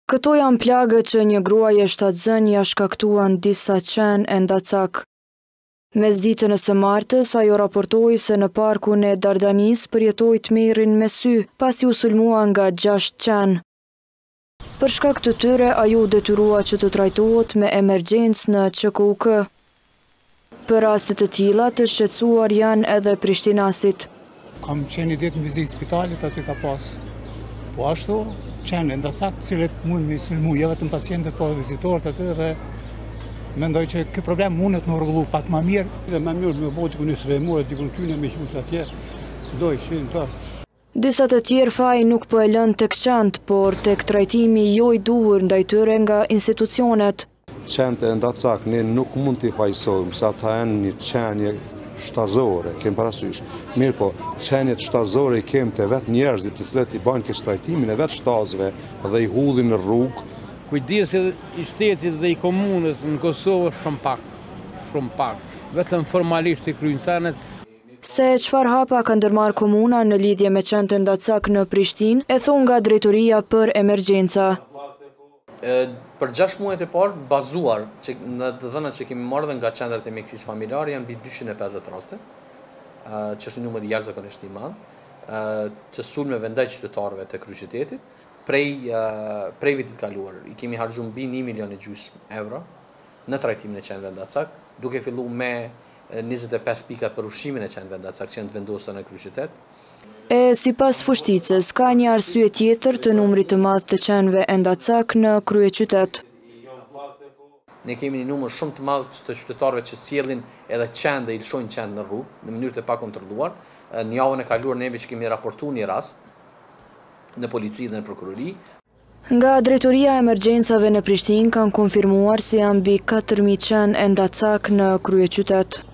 Këto janë plagë që një gruaje shtatzën ja shkaktuan disa qenë e ndacak. Mes ditën e së martës, ajo raportoi se në parkun e Dardanis përjetoi tmerrin me sy, pasi u sulmua nga 6 qenë. Për shkak të tyre, ajo detyrua që të trajtohet me emergjencë në QKUK. Për raste të tilla të shqetësuar janë edhe prishtinasit. Kam qenë një ditë në vizitë spitalit, aty ka pas. Po ashtu, qenë ndacak, cilët mund me sulmu, jo vetëm pacientët, po vizitorët aty dhe mendoj që ky problem mundet me rregullu pak më mirë. Dhe më mirë me botë ku nisë rremore, dikun tyne me qusë atje, doj shin ta. Disa të tjerë faji nuk po e lën tek qenët, por tek trajtimi jo i duhur ndaj tyre nga institucionet. Qenët e ndacak ne nuk mund t'i fajsojmë, sa ta janë një qenje shtazore, kem parasysh. Mirë po, qenjet shtazore i kem të vetë njerëzit të cilët i bajnë këtë trajtimin e vetë shtazve dhe i hudhin në rrugë. Kujdesi i shtetit dhe i komunës në Kosovë shumë pak, vetëm formalisht i kryesanet. Se çfarë hapa ka ndërmarrë komuna në lidhje me qenët e ndacak në Prishtinë, e thon nga drejtoria për emergjenca. Për 6 muajt e parë, bazuar në të dhënat që kemi marrë dhe nga qendrat e mjekësisë familjare, janë mbi 250 raste, që është një numër i jashtëzakonisht i madh, të sulmeve ndaj qytetarëve të kryeqytetit. Prej vitit kaluar, i kemi harxhuar mbi 1,5 milion euro në trajtimin e qenëve ndacak, duke filluar me 25 pika për ushqimin e qenëve ndacak që janë të vendosur në kryeqytet. Sipas fushticës, ka një arsye tjetër të numrit të madh të qenëve ndacak në kryeqytet. Ne kemi një numër shumë të madh të qytetarëve që sjellin edhe qenë dhe i lëshojnë qenë në rrugë në mënyrë të pakontrolluar. Në javën e kaluar neve që kemi raportuar një rast në polici dhe në prokurori. Nga drejtoria e emergjencave në Prishtinë kanë konfirmuar se janë mbi 4.000 qenë ndacak në kryeqytet.